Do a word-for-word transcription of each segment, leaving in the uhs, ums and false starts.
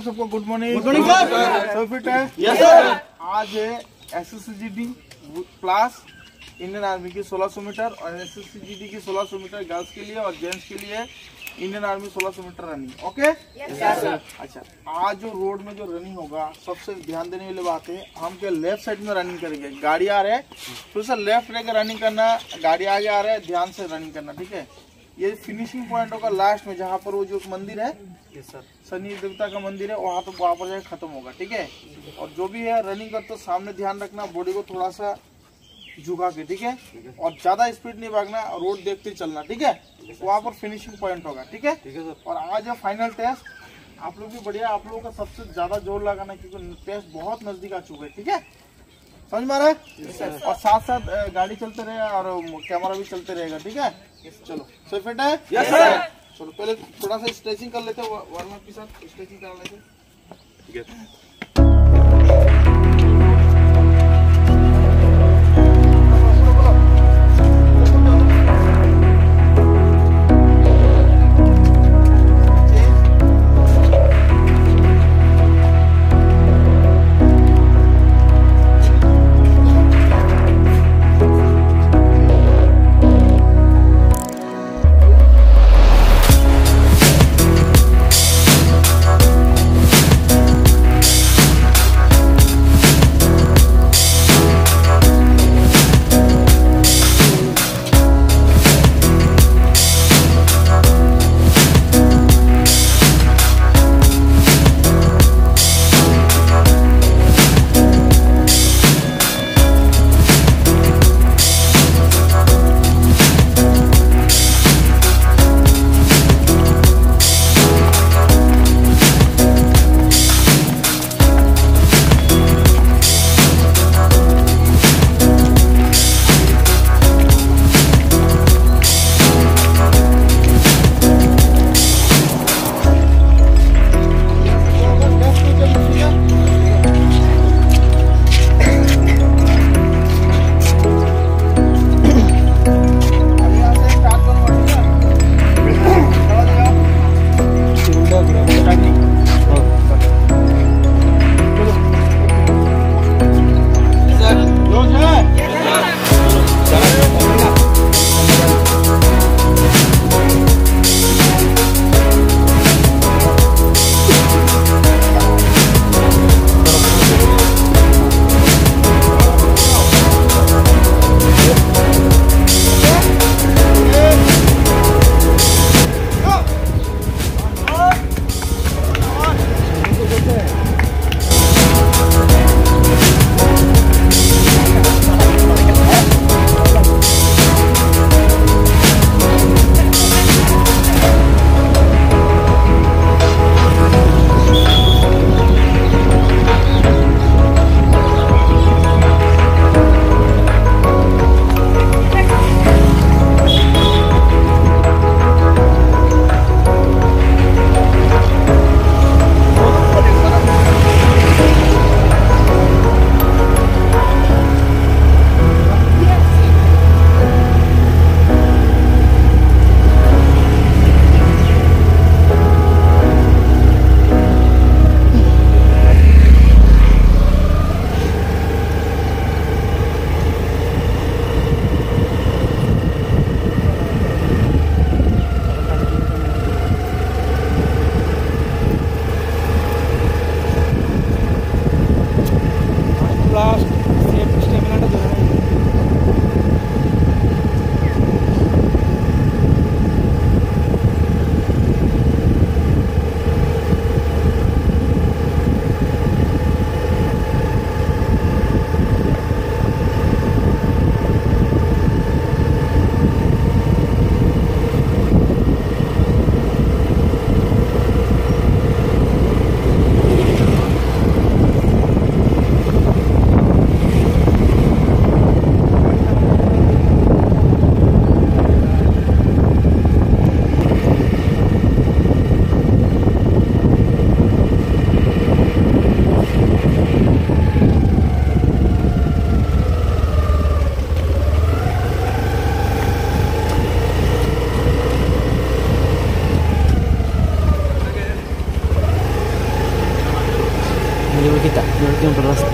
सबको good morning. Good morning sir. सब fit है? Yes sir. आज है S S C G D plus Indian army की सोलह सौ मीटर और S S C G D की सोलह सौ मीटर गर्ल्स के लिए और जेंट्स के लिए इंडियन आर्मी सोलह सौ metre running. Okay yes sir. अच्छा, आज जो रोड में जो रनिंग होगा सबसे ध्यान देने वाली बात है, हम क्या लेफ्ट साइड में रनिंग करेंगे। गाड़ी आ रहा है तो सर लेफ्ट रहकर रनिंग करना, गाड़ी आगे आ रहा है ध्यान से रनिंग करना, ठीक है। ये फिनिशिंग पॉइंट होगा लास्ट में, जहाँ पर वो जो मंदिर है सर शनि देवता का मंदिर है, वहाँ तो वहाँ पर जाकर खत्म होगा, ठीक है। और जो भी है रनिंग करते तो सामने ध्यान रखना, बॉडी को थोड़ा सा झुका के, ठीक है। और ज्यादा स्पीड नहीं भागना, रोड देखते चलना, ठीक है। वहाँ पर फिनिशिंग पॉइंट होगा, ठीक है। और आज है फाइनल टेस्ट, आप लोग भी बढ़िया, आप लोगों का सबसे ज्यादा जोर लगाना क्योंकि टेस्ट बहुत नजदीक आ चुका है, ठीक है। समझ में आ रहा है? और साथ साथ गाड़ी चलते रहे और कैमरा भी चलते रहेगा, ठीक है। चलो सही फिट है? Yes sir. चलो पहले थोड़ा सा स्ट्रेचिंग कर लेते हैं, वार्म अप के साथ स्ट्रेचिंग कर लेते हैं, ठीक है। kita berarti yang beras.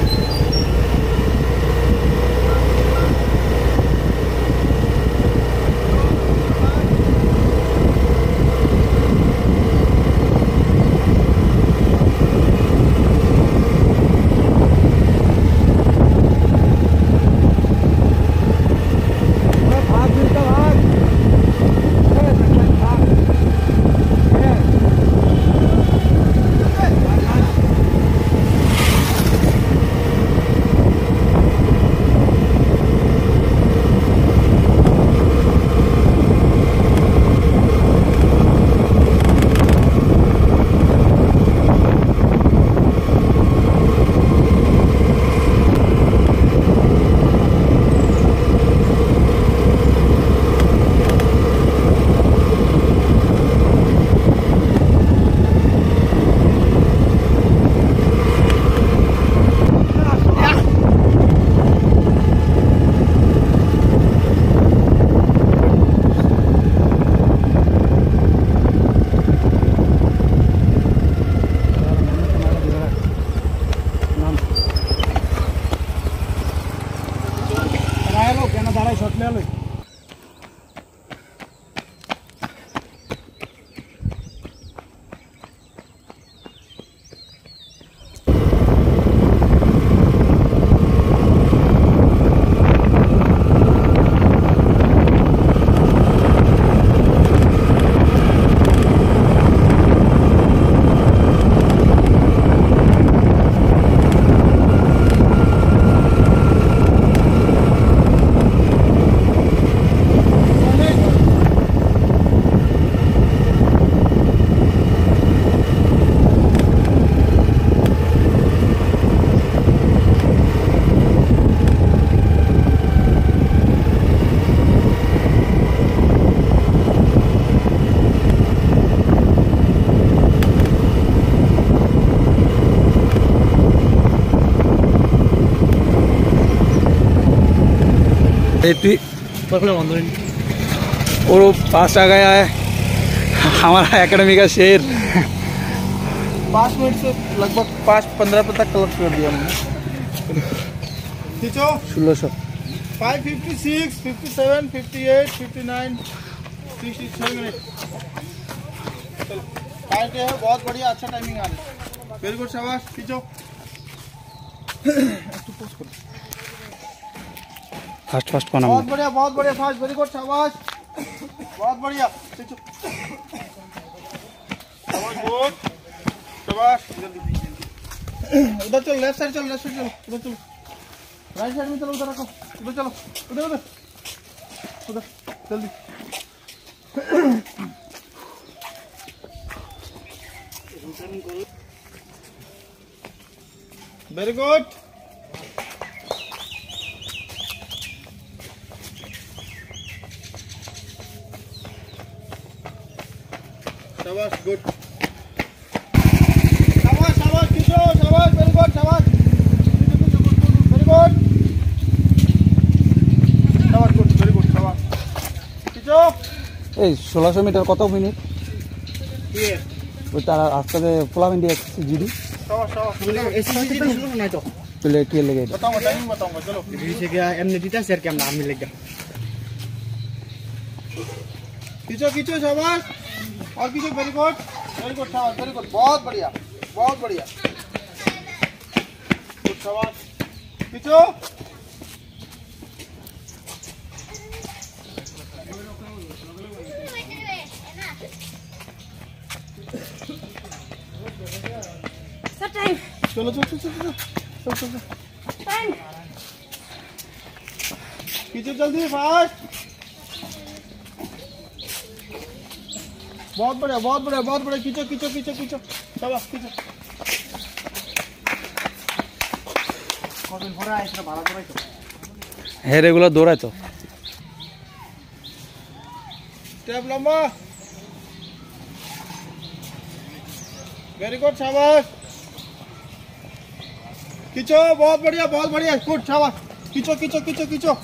और वो पास आ गया है हमारा एकेडमी का शेर। पाँच मिनट से लगभग पाँच पंद्रह पे तक कलेक्ट कर दिया हमने। खींचो सोलह सौ five fifty six fifty seven fifty eight fifty nine sixty छः मिनट चलो फाइव है। बहुत बढ़िया, अच्छा टाइमिंग आ रहा है। वेरी गुड, शाबाश। खींचो फास्ट फास्ट कौन बहुत बढ़िया, बहुत बढ़िया, फास्ट। वेरी गुड, शाबाश। बहुत बढ़िया, खींचो शाबाश, शाबाश। उधर चलो, लेफ्ट साइड चलो, लेफ्ट साइड चलो, उधर चलो, राइट साइड में चलो, उधर रखो, उधर चलो, उधर उधर उधर जल्दी। वेरी गुड, शाबाश, गुड, शाबाश, शाबाश, किशोर, शाबाश, वेरी गुड, शाबाश, वेरी गुड, शाबाश, गुड, वेरी गुड, शाबाश, किशोर। ए सोलह सौ मीटर कत मिनिट ये वो तारा आस्ते पोलाम इंडिया जीडी शाबाश, शाबाश। एसएससी तो शुरू नहीं तो पहले के लगे बताऊंगा, टाइमिंग बताऊंगा। चलो से क्या एमने दीता सर के नाम मिलेगा। खींचो, खींचो, शाबाश, और खींचो, वेरी गुड, वेरी गुड, शाबाश, वेरी गुड, बहुत बढ़िया, बहुत बढ़िया, गुड, शाबाश, खींचो। चलो चलो चलो चलो चलो चलो खींचो जल्दी, फास्ट। बहुत बढ़िया, बहुत बढ़िया, बहुत बढ़िया, खींचो खींचो खींचो खींचो, शाबाश, खींचो। है रेगुलर दौड़ा तो स्टेप लंबा, वेरी गुड, शाबाश, खींचो, बहुत बढ़िया, बहुत बढ़िया, गुड, शाबाश, खींचो खींचो खींचो खींचो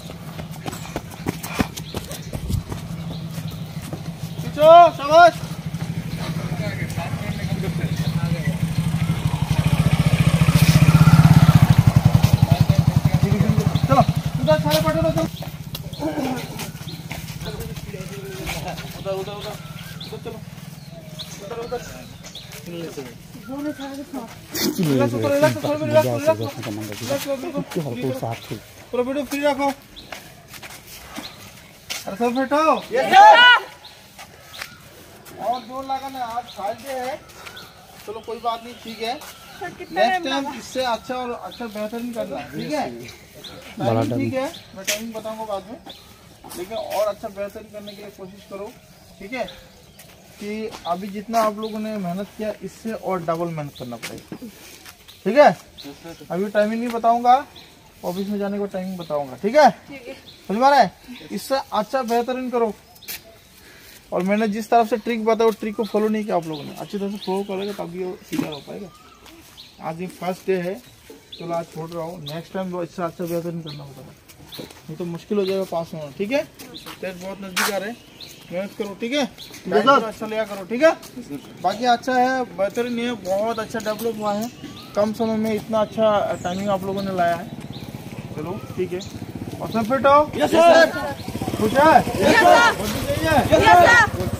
खींचो, शाबाश, रिलैक्स करो, रिलैक्स करो, रिलैक्स करो, रिलैक्स करो, पूरा वीडियो फ्री रखो। अरे सब फिट हो? और जोर लगाना, आज फ्राइडे है, चलो कोई बात नहीं, ठीक है। नेक्स्ट टाइम इससे अच्छा और अच्छा बेहतरीन करना है, ठीक है। टाइमिंग ठीक है, मैं टाइमिंग बताऊंगा बाद में, लेकिन और अच्छा बेहतरीन करने के लिए कोशिश करो, ठीक है। कि अभी जितना आप लोगों ने मेहनत किया, इससे और डबल मेहनत करना पड़ेगा, ठीक है। अभी टाइमिंग नहीं बताऊंगा, ऑफिस में जाने को टाइमिंग बताऊंगा, ठीक है। समझ पा रहे हैं? इससे अच्छा बेहतरीन करो। और मैंने जिस तरफ से ट्रिक बताया, वो ट्रिक को फॉलो नहीं किया आप लोगों ने, अच्छी तरह से फॉलो करोगे तभी वो सीधा हो पाएगा। आज ये फर्स्ट डे है, चलो आज छोड़ रहा हूँ, नेक्स्ट टाइम इससे अच्छा बेहतरीन करना होगा, नहीं तो मुश्किल हो जाएगा पास होना, ठीक है। टेस्ट बहुत नजदीक आ रहे हैं, मेहनत करो, ठीक है। अच्छा लिया करो, ठीक है। बाकी अच्छा है, बेहतरीन है, बहुत अच्छा डेवलप हुआ है, कम समय में इतना अच्छा टाइमिंग आप लोगों ने लाया है, चलो ठीक है। और सब फिट हो? खुश है?